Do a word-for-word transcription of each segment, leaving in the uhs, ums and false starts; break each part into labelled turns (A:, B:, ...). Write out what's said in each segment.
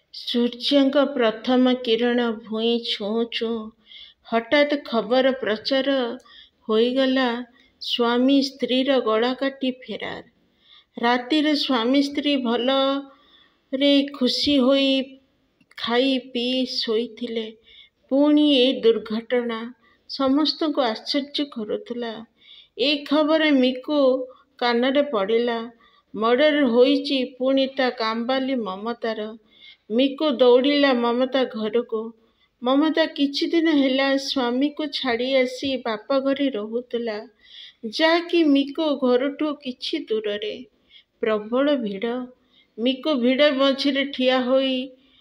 A: ସୂର୍ଯ୍ୟଙ୍କ ପ୍ରଥମ କିରଣ ଭୂଇଁ ଛୁଉଁ ଛୁଉଁ ହଠାତ୍ ଖବର ପ୍ରଚାର ହୋଇଗଲା, ସ୍ୱାମୀ ସ୍ତ୍ରୀର ଗଳା କାଟି ଫେରାର। ରାତିରେ ସ୍ୱାମୀ ସ୍ତ୍ରୀ ଭଲରେ ଖୁସି ହୋଇ ଖାଇ ପିଇ ଶୋଇଥିଲେ। ପୁଣି ଏ ଦୁର୍ଘଟଣା ସମସ୍ତଙ୍କୁ ଆଶ୍ଚର୍ଯ୍ୟ କରୁଥିଲା। ଏ ଖବର ମିକୁ କାନରେ ପଡ଼ିଲା। ମର୍ଡର ହୋଇଛି। ପୁଣି ତା କାମବାଲି ମମତାର। ମିକୁ ଦୌଡ଼ିଲା ମମତା ଘରକୁ। ମମତା କିଛିଦିନ ହେଲା ସ୍ୱାମୀକୁ ଛାଡ଼ି ଆସି ବାପ ଘରେ ରହୁଥିଲା, ଯାହାକି ମିକୁ ଘରଠୁ କିଛି ଦୂରରେ। ପ୍ରବଳ ଭିଡ଼। ମିକୁ ଭିଡ଼ ମଝିରେ ଠିଆ ହୋଇ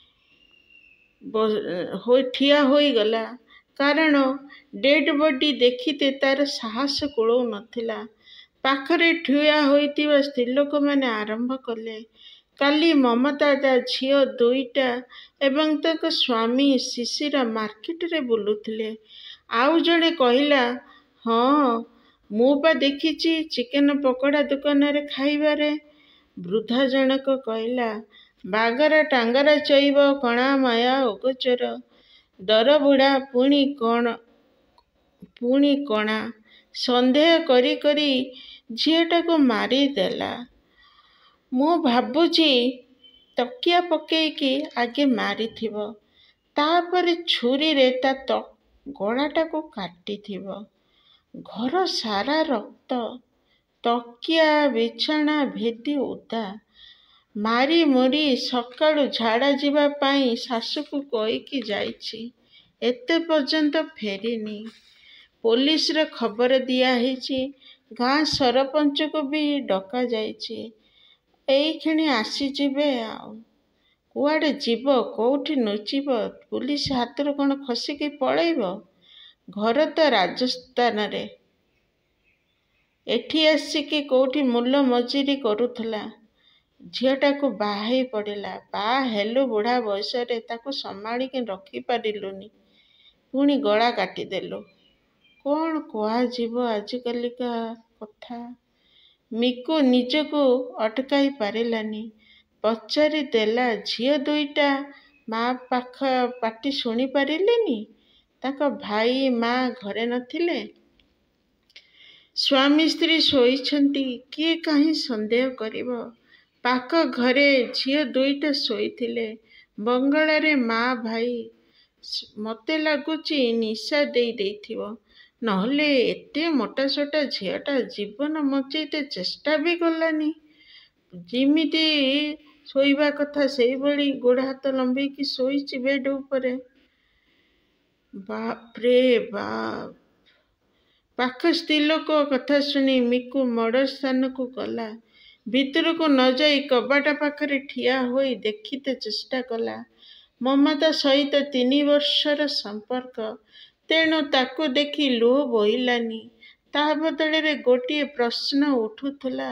A: ଠିଆ ହୋଇଗଲା। କାରଣ ଡେଡ୍ ବଡି ଦେଖିତେ ତାର ସାହସ କୁଳଉ ନଥିଲା। ପାଖରେ ଠିଆ ହୋଇଥିବା ସ୍ତ୍ରୀଲୋକମାନେ ଆରମ୍ଭ କଲେ, କାଲି ମମତା ତା ଝିଅ ଦୁଇଟା ଏବଂ ତାଙ୍କ ସ୍ୱାମୀ ଶିଶିର ମାର୍କେଟରେ ବୁଲୁଥିଲେ। ଆଉ ଜଣେ କହିଲା, ହଁ ମୁଁ ବା ଦେଖିଛି ଚିକେନ ପକୋଡ଼ା ଦୋକାନରେ ଖାଇବାରେ। ବୃଦ୍ଧା ଜଣକ କହିଲା, ବାଗରା ଟାଙ୍ଗରା ଚଇବ କଣା ମାୟା ଅଗୋଚର। ଦରବୁଢ଼ା ପୁଣି କଣ ପୁଣି କଣା। ସନ୍ଦେହ କରି କରି ଝିଅଟାକୁ ମାରିଦେଲା। ମୁଁ ଭାବୁଛି ତକିଆ ପକେଇକି ଆଗେ ମାରିଥିବ, ତାପରେ ଛୁରୀରେ ତା ଗଳାଟାକୁ କାଟିଥିବ। ଘର ସାରା ରକ୍ତ। ତକିଆ ବିଛଣା ଭେଦି ଓଦା। ମାରି ମରି ସକାଳୁ ଝାଡ଼ା ଯିବା ପାଇଁ ଶାଶୁକୁ କହିକି ଯାଇଛି, ଏତେ ପର୍ଯ୍ୟନ୍ତ ଫେରିନି। ପୋଲିସରେ ଖବର ଦିଆହେଇଛି। ଗାଁ ସରପଞ୍ଚକୁ ବି ଡକାଯାଇଛି। ଏଇକ୍ଷଣି ଆସିଯିବେ। ଆଉ କୁଆଡ଼େ ଯିବ, କୋଉଠି ନୁଚିବ? ପୁଲିସ ହାତରୁ କ'ଣ ଖସିକି ପଳେଇବ? ଘର ତ ରାଜସ୍ଥାନରେ। ଏଠି ଆସିକି କୋଉଠି ମୂଲ ମଜୁରୀ କରୁଥିଲା। ଝିଅଟାକୁ ବାହାହେଇ ପଡ଼ିଲା। ବାହା ହେଲୁ ବୁଢ଼ା ବୟସରେ, ତାକୁ ସମ୍ଭାଳିକି ରଖିପାରିଲୁନି, ପୁଣି ଗଳା କାଟିଦେଲୁ। କ'ଣ କୁହାଯିବ ଆଜିକାଲିକା କଥା। ମିକୁ ନିଜକୁ ଅଟକାଇ ପାରିଲାନି। ପଚାରି ଦେଲା, ଝିଅ ଦୁଇଟା ମା ପାଖ ପାଟି ଶୁଣି ପାରିଲେନି? ତାଙ୍କ ଭାଇ ମା ଘରେ ନଥିଲେ? ସ୍ୱାମୀ ସ୍ତ୍ରୀ ଶୋଇଛନ୍ତି, କିଏ କାହିଁ ସନ୍ଦେହ କରିବ? ପାଖ ଘରେ ଝିଅ ଦୁଇଟା ଶୋଇଥିଲେ। ବଙ୍ଗଳାରେ ମା ଭାଇ। ମତେ ଲାଗୁଛି ନିଶା ଦେଇ ଦେଇଥିବ, ନହେଲେ ଏତେ ମୋଟାସୋଟା ଝିଅଟା ଜୀବନ ବଞ୍ଚେଇତେ ଚେଷ୍ଟା ବି କଲାନି। ଯିମିତି ଶୋଇବା କଥା ସେଇଭଳି ଗୋଡ଼ ହାତ ଲମ୍ବେଇକି ଶୋଇଛି ବେଡ୍ ଉପରେ। ବାପ୍ରେ ବାପ୍। ପାଖ ସ୍ତ୍ରୀଲୋକ କଥା ଶୁଣି ମିକୁ ମର୍ଡର ସ୍ଥାନକୁ ଗଲା। ଭିତରକୁ ନ ଯାଇ କବାଟ ପାଖରେ ଠିଆ ହୋଇ ଦେଖିତେ ଚେଷ୍ଟା କଲା। ମମତା ସହିତ ତିନି ବର୍ଷର ସମ୍ପର୍କ, ତେଣୁ ତାକୁ ଦେଖି ଲୁହ ବୋହିଲାନି। ତା ବଦଳରେ ଗୋଟିଏ ପ୍ରଶ୍ନ ଉଠୁଥିଲା,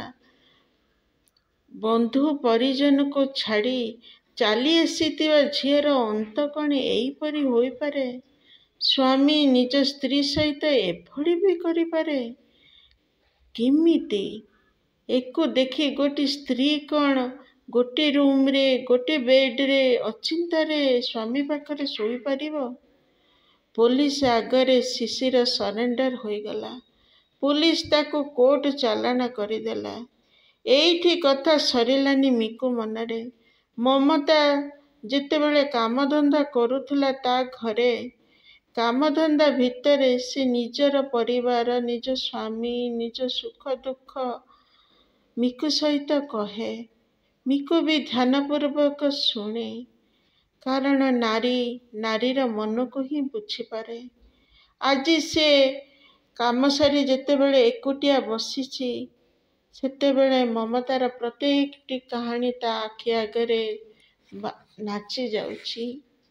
A: ବନ୍ଧୁ ପରିଜନକୁ ଛାଡ଼ି ଚାଲି ଆସିଥିବା ଝିଅର ଅନ୍ତ କ'ଣ ଏଇପରି ହୋଇପାରେ? ସ୍ୱାମୀ ନିଜ ସ୍ତ୍ରୀ ସହିତ ଏଭଳି ବି କରିପାରେ? କେମିତି? ଏକୁ ଦେଖି ଗୋଟିଏ ସ୍ତ୍ରୀ କ'ଣ ଗୋଟେ ରୁମରେ ଗୋଟେ ବେଡ୍ରେ ଅଚିନ୍ତାରେ ସ୍ୱାମୀ ପାଖରେ ଶୋଇପାରିବ? ପୋଲିସ ଆଗରେ ଶିଶିର ସରେଣ୍ଡର ହୋଇଗଲା। ପୁଲିସ ତାକୁ କୋର୍ଟ ଚାଲାଣ କରିଦେଲା। ଏଇଠି କଥା ସରିଲାନି ମିକୁ ମନରେ। ମମତା ଯେତେବେଳେ କାମଧନ୍ଦା କରୁଥିଲା ତା ଘରେ, କାମଧନ୍ଦା ଭିତରେ ସେ ନିଜର ପରିବାର, ନିଜ ସ୍ୱାମୀ, ନିଜ ସୁଖ ଦୁଃଖ ମିକୁ ସହିତ କହେ। ମିକୁ ବି ଧ୍ୟାନପୂର୍ବକ ଶୁଣେ। କାରଣ ନାରୀ ନାରୀର ମନକୁ ହିଁ ବୁଝିପାରେ। ଆଜି ସେ କାମ ସାରି ଯେତେବେଳେ ଏକୁଟିଆ ବସିଛି, ସେତେବେଳେ ମମତାର ପ୍ରତ୍ୟେକଟି କାହାଣୀ ତା ଆଖି ଆଗରେ ନାଚି ଯାଉଛି।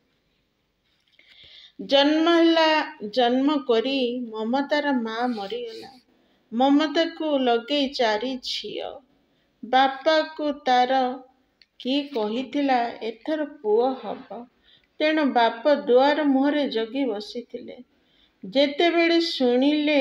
A: ଜନ୍ମ ହେଲା ଜନ୍ମ କରି ମମତାର ମା ମରିଗଲା। ମମତାକୁ ଲଗେଇ ଚାରି ଝିଅ। ବାପାକୁ ତାର କିଏ କହିଥିଲା ଏଥର ପୁଅ ହବ, ତେଣୁ ବାପ ଦୁଆର ମୁହଁରେ ଜଗି ବସିଥିଲେ। ଯେତେବେଳେ ଶୁଣିଲେ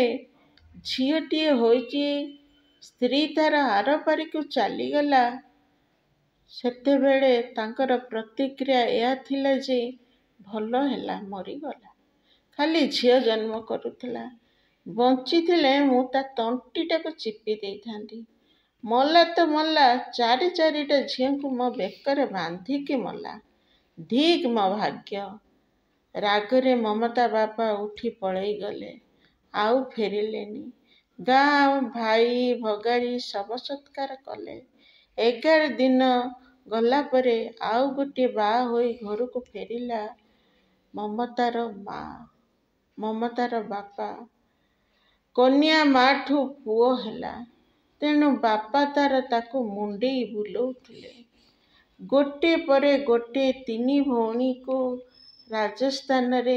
A: ଝିଅଟିଏ ହୋଇଛି, ସ୍ତ୍ରୀ ତାର ଆରପାରିକୁ ଚାଲିଗଲା, ସେତେବେଳେ ତାଙ୍କର ପ୍ରତିକ୍ରିୟା ଏହା ଥିଲା ଯେ ଭଲ ହେଲା, ମରିଗଲା। ଖାଲି ଝିଅ ଜନ୍ମ କରୁଥିଲା। ବଞ୍ଚିଥିଲେ ମୁଁ ତା ତଣ୍ଟିଟାକୁ ଚିପି ଦେଇଥାନ୍ତି। ମଲା ତ ମଲା, ଚାରି ଚାରିଟା ଝିଅଙ୍କୁ ମୋ ବେକରେ ବାନ୍ଧିକି ମଲା। ଧିକ୍ ମୋ ଭାଗ୍ୟ। ରାଗରେ ମମତା ବାପା ଉଠି ପଳେଇ ଗଲେ। ଆଉ ଫେରିଲେନି। ଗାଁ ଭାଇ ଭଗାରି ଶବ ସତ୍କାର କଲେ। ଏଗାର ଦିନ ଗଲା ପରେ ଆଉ ଗୋଟିଏ ବାହା ହୋଇ ଘରକୁ ଫେରିଲା ମମତାର ମା, ମମତାର ବାପା। କନ୍ୟା ମାଠୁ ପୁଅ ହେଲା। ତେଣୁ ବାପା ତାର ତାକୁ ମୁଣ୍ଡେଇ ବୁଲଉଥିଲେ। ଗୋଟେ ପରେ ଗୋଟେ ତିନି ଭଉଣୀକୁ ରାଜସ୍ଥାନରେ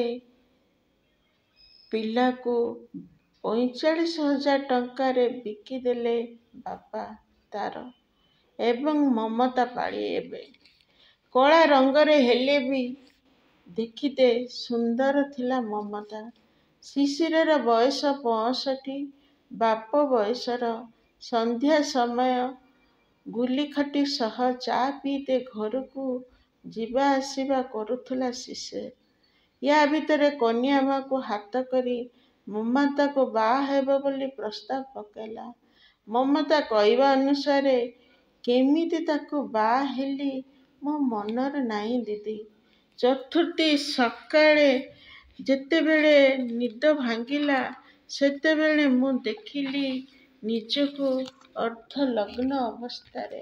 A: ପିଲାକୁ ପଇଁଚାଳିଶ ହଜାର ଟଙ୍କାରେ ବିକିଦେଲେ ବାପା ତାର ଏବଂ ମମତା ପାଳି ଏବେ। କଳା ରଙ୍ଗରେ ହେଲେ ବି ଦେଖିତେ ସୁନ୍ଦର ଥିଲା ମମତା। ଶିଶିରର ବୟସ ପଅଁଷଠି। ବାପ ବୟସର। ସନ୍ଧ୍ୟା ସମୟ ଗୁଲିଖଟି ସହ ଚା ପିଇତେ ଘରକୁ ଯିବା ଆସିବା କରୁଥିଲା ଶିଶିର। ୟା ଭିତରେ କନ୍ୟା ମା'କୁ ହାତ କରି ମମତାକୁ ବାହା ହେବ ବୋଲି ପ୍ରସ୍ତାବ ପକାଇଲା। ମମତା କହିବା ଅନୁସାରେ କେମିତି ତାକୁ ବାହା ହେଲି ମୋ ମନରେ ନାହିଁ ଦିଦି। ଚତୁର୍ଥୀ ସକାଳେ ଯେତେବେଳେ ନିଦ ଭାଙ୍ଗିଲା ସେତେବେଳେ ମୁଁ ଦେଖିଲି ନିଜକୁ ଅର୍ଦ୍ଧଲଗ୍ନ ଅବସ୍ଥାରେ।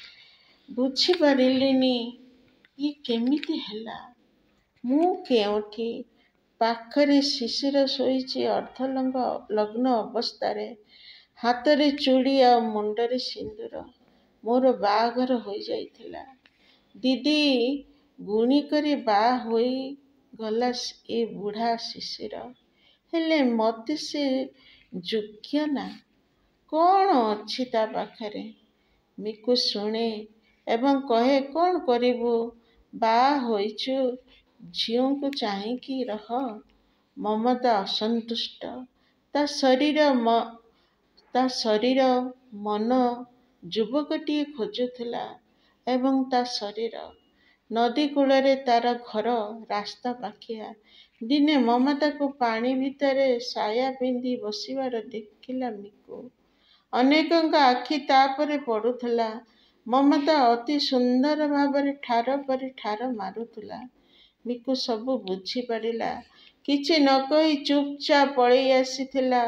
A: ବୁଝିପାରିଲିନି ଇଏ କେମିତି ହେଲା। ମୁଁ କେଉଁଠି? ପାଖରେ ଶିଶିର ଶୋଇଛି ଅର୍ଦ୍ଧଲଗ୍ନ ଅବସ୍ଥାରେ। ହାତରେ ଚୁଡ଼ି ଆଉ ମୁଣ୍ଡରେ ସିନ୍ଦୂର। ମୋର ବାହାଘର ହୋଇଯାଇଥିଲା। ଦିଦି ଗୁଣି କରି ବାହା ହୋଇଗଲା ଏ ବୁଢ଼ା ଶିଶିର। ହେଲେ ମତେ ସେ ଯୋଗ୍ୟ ନା। କ'ଣ ଅଛି ତା ପାଖରେ? ମିକୁ ଶୁଣେ ଏବଂ କହେ କ'ଣ କରିବୁ? ବାହା ହୋଇଛୁ, ଝିଅଙ୍କୁ ଚାହିଁକି ରହ। ମମତା ଅସନ୍ତୁଷ୍ଟ। ତା ଶରୀର ତା ଶରୀର ମନ ଯୁବକଟିଏ ଖୋଜୁଥିଲା ଏବଂ ତା ଶରୀର। ନଦୀ କୂଳରେ ତାର ଘର, ରାସ୍ତା ପାଖିଆ। ଦିନେ ମମତାକୁ ପାଣି ଭିତରେ ସାୟା ପିନ୍ଧି ବସିବାର ଦେଖିଲା ମିକୁ। ଅନେକଙ୍କ ଆଖି ତା ଉପରେ ପଡ଼ୁଥିଲା। ମମତା ଅତି ସୁନ୍ଦର ଭାବରେ ଠାର ପରି ଠାର ମାରୁଥିଲା। ମିକୁ ସବୁ ବୁଝିପାରିଲା। କିଛି ନ କହି ଚୁପଚାପ ପଳେଇ ଆସିଥିଲା।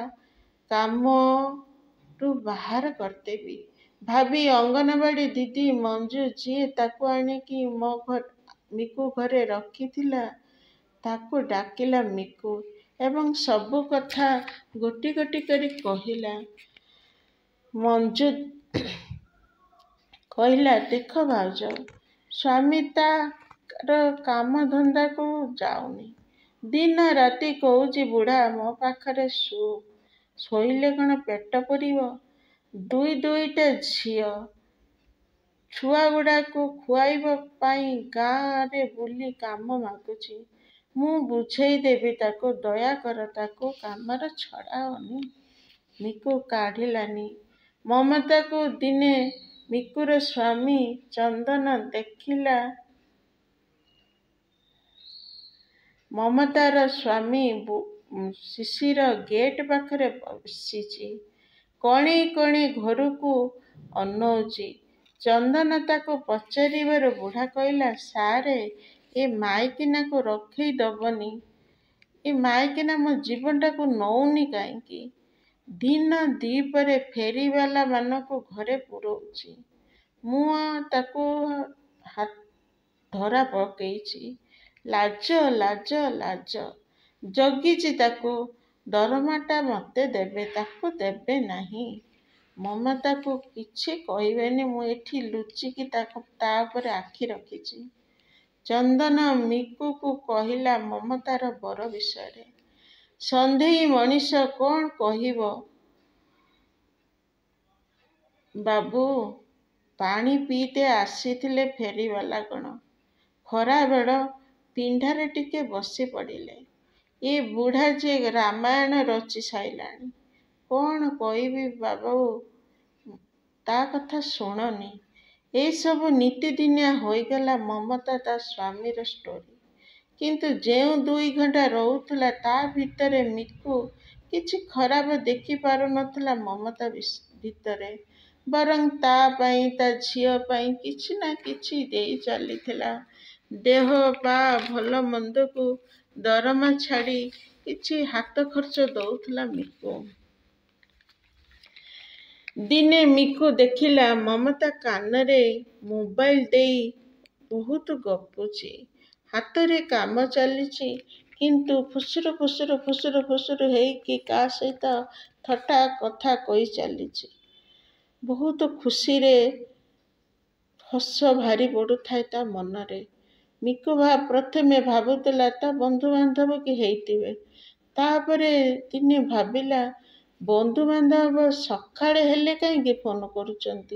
A: କାମରୁ ବାହାର କରିଦେବି ଭାବି ଅଙ୍ଗନବାଡ଼ି ଦିଦି ମଞ୍ଜୁ ଯିଏ ତାକୁ ଆଣିକି ମୋ ମିକୁ ଘରେ ରଖିଥିଲା ତାକୁ ଡାକିଲା ମିକୁ ଏବଂ ସବୁ କଥା ଗୋଟି ଗୋଟି କରି କହିଲା। ମଞ୍ଜୁ କହିଲା, ଦେଖ ଭାଉଜ, ସ୍ୱାମୀ ତାର କାମ ଧନ୍ଦାକୁ ଯାଉନି। ଦିନ ରାତି କହୁଛି ବୁଢ଼ା ମୋ ପାଖରେ ଶୋ। ଶୋଇଲେ କ'ଣ ପେଟ ପୂରିବ? ଦୁଇ ଦୁଇଟା ଝିଅ ଛୁଆଗୁଡ଼ାକୁ ଖୁଆଇବା ପାଇଁ ଗାଁରେ ବୁଲି କାମ ମାଗୁଛି। ମୁଁ ବୁଝେଇଦେବି ତାକୁ। ଦୟାକର ତାକୁ କାମରେ ଛଡ଼ାଅନି। ମିକୁ କାଢ଼ିଲାନି। ମମତାକୁ ଦିନେ ମିକୁର ସ୍ୱାମୀ ଚନ୍ଦନ ଦେଖିଲା। ମମତାର ସ୍ୱାମୀ ଶିଶିର ଗେଟ୍ ପାଖରେ ବସିଛି। କଣେଇ କଣେଇ ଘରକୁ ଅନଉଛି। ଚନ୍ଦନ ତାକୁ ପଚାରିବାରୁ ବୁଢ଼ା କହିଲା, ସାରେ ଏ ମାଇକିନାକୁ ରଖେଇ ଦବନି। ଏ ମାଇକିନା ମୋ ଜୀବନଟାକୁ ନଉନି କାହିଁକି? ଦିନ ଦିପହରେ ଫେରିବାଲାମାନଙ୍କୁ ଘରେ ପୁରଉଛି। ମୁଁ ତାକୁ ଧରା ପକେଇଛି। ଲାଜ ଲାଜ ଲାଜ। ଜଗିଛି ତାକୁ। ଦରମାଟା ମତେ ଦେବେ, ତାକୁ ଦେବେ ନାହିଁ। ମମତାକୁ କିଛି କହିବେନି, ମୁଁ ଏଠି ଲୁଚିକି ତା ଉପରେ ଆଖି ରଖିଛି। ଚନ୍ଦନ ମିକୁକୁ କହିଲା ମମତାର ବର ବିଷୟରେ। ସନ୍ଦେହୀ ମଣିଷ କ'ଣ କହିବ? ବାବୁ ପାଣି ପିଇତେ ଆସିଥିଲେ ଫେରିବାଲା କ'ଣ? ଖରାବେଳ ପିଣ୍ଡାରେ ଟିକେ ବସି ପଡ଼ିଲେ। ଏ ବୁଢ଼ା ଯେ ରାମାୟଣ ରଚି ସାଇଲାଣି। କ'ଣ କହିବି ବାବୁ, ତା କଥା ଶୁଣନି। ଏସବୁ ନିତିଦିନିଆ ହୋଇଗଲା ମମତା ତା ସ୍ୱାମୀର ଷ୍ଟୋରୀ। କିନ୍ତୁ ଯେଉଁ ଦୁଇ ଘଣ୍ଟା ରହୁଥିଲା ତା ଭିତରେ ମିକୁ କିଛି ଖରାପ ଦେଖି ପାରୁନଥିଲା ମମତା ଭିତରେ। ବରଂ ତା ପାଇଁ ତା ଝିଅ ପାଇଁ କିଛି ନା କିଛି ଦେଇ ଚାଲିଥିଲା। ଦେହ ପା ଭଲ ମନ୍ଦକୁ ଦରମା ଛାଡ଼ି କିଛି ହାତ ଖର୍ଚ୍ଚ ଦଉଥିଲା ମିକୁ। ଦିନେ ମିକୁ ଦେଖିଲା ମମତା କାନରେ ମୋବାଇଲ ଦେଇ ବହୁତ ଗପୁଛି। ହାତରେ କାମ ଚାଲିଛି, କିନ୍ତୁ ଫୁସୁରୁ ଫୁସୁରୁ ଫୁସୁରୁ ଫୁସୁରୁ ହେଇକି କା ସହିତ ଥଟ୍ଟା କଥା କହି ଚାଲିଛି। ବହୁତ ଖୁସିରେ ହସ ଭାରି ପଡ଼ୁଥାଏ ତା ମନରେ। ମିକୁ ପ୍ରଥମେ ଭାବୁଥିଲା ତା ବନ୍ଧୁବାନ୍ଧବ କି ହେଇଥିବେ। ତାପରେ ଦିନେ ଭାବିଲା ବନ୍ଧୁବାନ୍ଧବ ସକାଳେ ହେଲେ କାହିଁକି ଫୋନ କରୁଛନ୍ତି।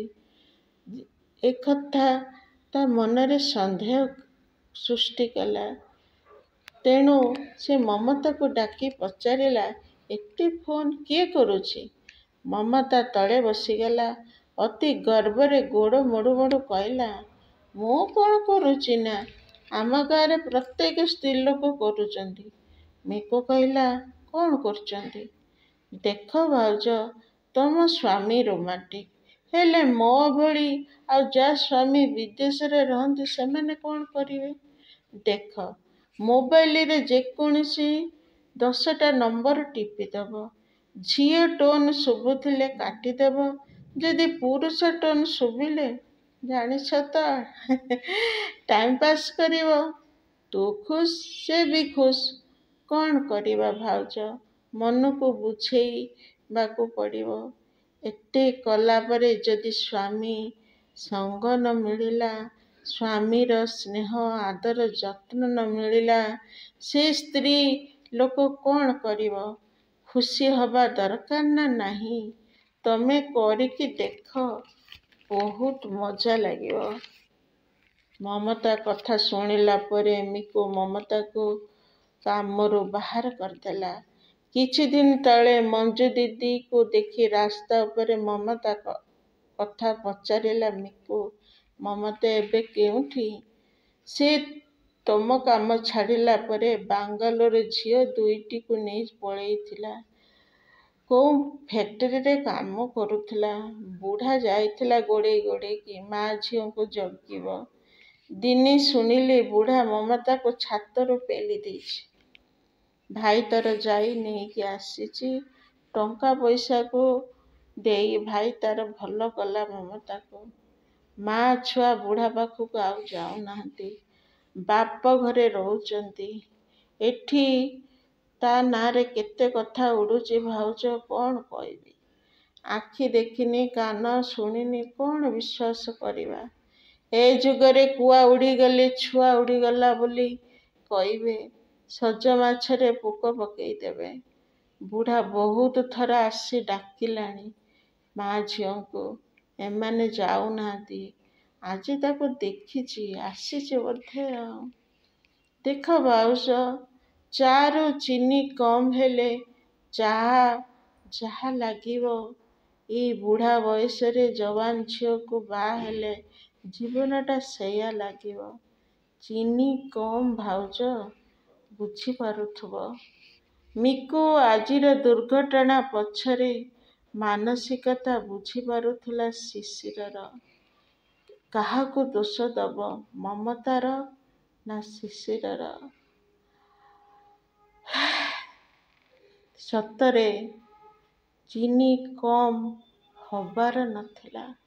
A: ଏକଥା ତା ମନରେ ସନ୍ଦେହ ସୃଷ୍ଟି କଲା। ତେଣୁ ସେ ମମତାକୁ ଡାକି ପଚାରିଲା, ଏତେ ଫୋନ କିଏ କରୁଛି? ମମତା ତଳେ ବସିଗଲା। ଅତି ଗର୍ବରେ ଗୋଡ଼ ମୋଡୁ ମୋଡୁ କହିଲା, ମୁଁ କ'ଣ କରୁଛି ନା, ଆମ ଗାଁରେ ପ୍ରତ୍ୟେକ ସ୍ତ୍ରୀଲୋକ କରୁଛନ୍ତି। ମିକୁ କହିଲା, କ'ଣ କରୁଛନ୍ତି? ଦେଖ ଭାଉଜ, ତମ ସ୍ୱାମୀ ରୋମାଣ୍ଟିକ, ହେଲେ ମୋ ଭଳି ଆଉ ଯାହା ସ୍ୱାମୀ ବିଦେଶରେ ରହନ୍ତି ସେମାନେ କ'ଣ କରିବେ? ଦେଖ, ମୋବାଇଲରେ ଯେକୌଣସି ଦଶଟା ନମ୍ବର ଟିପିଦେବ। ଝିଅ ଟୋନ୍ ଶୁଭୁଥିଲେ କାଟିଦେବ। ଯଦି ପୁରୁଷ ଟୋନ୍ ଶୁଭିଲେ, ଜାଣିଛ ତ, ଟାଇମ୍ ପାସ୍ କରିବ। ତୁ ଖୁସ୍, ସେ ବି ଖୁସ୍। କ'ଣ କରିବା ଭାଉଜ, ମନକୁ ବୁଝେଇବାକୁ ପଡ଼ିବ। ଏତେ କଲା ପରେ ଯଦି ସ୍ୱାମୀ ସଙ୍ଗ ନ ମିଳିଲା, ସ୍ୱାମୀର ସ୍ନେହ ଆଦର ଯତ୍ନ ନ ମିଳିଲା, ସେ ସ୍ତ୍ରୀ ଲୋକ କ'ଣ କରିବ? ଖୁସି ହବା ଦରକାର ନା ନାହିଁ? ତମେ କରିକି ଦେଖ, ବହୁତ ମଜା ଲାଗିବ। ମମତା କଥା ଶୁଣିଲା ପରେ ମିକୁ ମମତାକୁ କାମରୁ ବାହାର କରିଦେଲା। କିଛିଦିନ ତଳେ ମଞ୍ଜୁ ଦିଦିକୁ ଦେଖି ରାସ୍ତା ଉପରେ ମମତା କଥା ପଚାରିଲା ମିକୁ, ମମତା ଏବେ କେଉଁଠି? ସେ ତମ କାମ ଛାଡ଼ିଲା ପରେ ବାଙ୍ଗାଲୋର ଝିଅ ଦୁଇଟିକୁ ନେଇ ପଳେଇଥିଲା। କୋଉ ଫ୍ୟାକ୍ଟ୍ରିରେ କାମ କରୁଥିଲା। ବୁଢ଼ା ଯାଇଥିଲା ଗୋଡ଼େଇ ଗୋଡ଼େଇକି ମା ଝିଅଙ୍କୁ ଜଗିବ। ଦିନେ ଶୁଣିଲି ବୁଢ଼ା ମମତାକୁ ଛାତରୁ ପେଲି ଦେଇଛି। ଭାଇ ତାର ଯାଇ ନେଇକି ଆସିଛି। ଟଙ୍କା ପଇସାକୁ ଦେଇ ଭାଇ ତାର ଭଲ କଲା ମମତାକୁ। ମା ଛୁଆ ବୁଢ଼ା ପାଖକୁ ଆଉ ଯାଉନାହାନ୍ତି। ବାପ ଘରେ ରହୁଛନ୍ତି। ଏଠି ତା ନାଁରେ କେତେ କଥା ଉଡୁଛି ଭାଉଜ, କ'ଣ କହିବି? ଆଖି ଦେଖିନି, କାନ ଶୁଣିନି, କ'ଣ ବିଶ୍ୱାସ କରିବା? ଏ ଯୁଗରେ କୁଆ ଉଡ଼ିଗଲେ ଛୁଆ ଉଡ଼ିଗଲା ବୋଲି କହିବେ। ସଜମାଛରେ ପୋକ ପକେଇଦେବେ। ବୁଢ଼ା ବହୁତ ଥର ଆସି ଡାକିଲାଣି ମା ଝିଅଙ୍କୁ, ଏମାନେ ଯାଉନାହାନ୍ତି। ଆଜି ତାକୁ ଦେଖିଛି, ଆସିଛି ବୋଧେ ଆଉ। ଦେଖ ଭାଉଜ, ଚା'ରୁ ଚିନି କମ୍ ହେଲେ ଚାହା ଯାହା ଲାଗିବ, ଏଇ ବୁଢ଼ା ବୟସରେ ଯବାନ ଝିଅକୁ ବାହା ହେଲେ ଜୀବନଟା ସେଇଆ ଲାଗିବ। ଚିନି କମ୍ ଭାଉଜ, ବୁଝିପାରୁଥିବ। ମିକୁ ଆଜିର ଦୁର୍ଘଟଣା ପଛରେ ମାନସିକତା ବୁଝିପାରୁଥିଲା ଶିଶିରର। କାହାକୁ ଦୋଷ ଦବ, ମମତାର ନା ଶିଶିରର? ସତରେ ଚିନି କମ୍ ହବାର ନଥିଲା।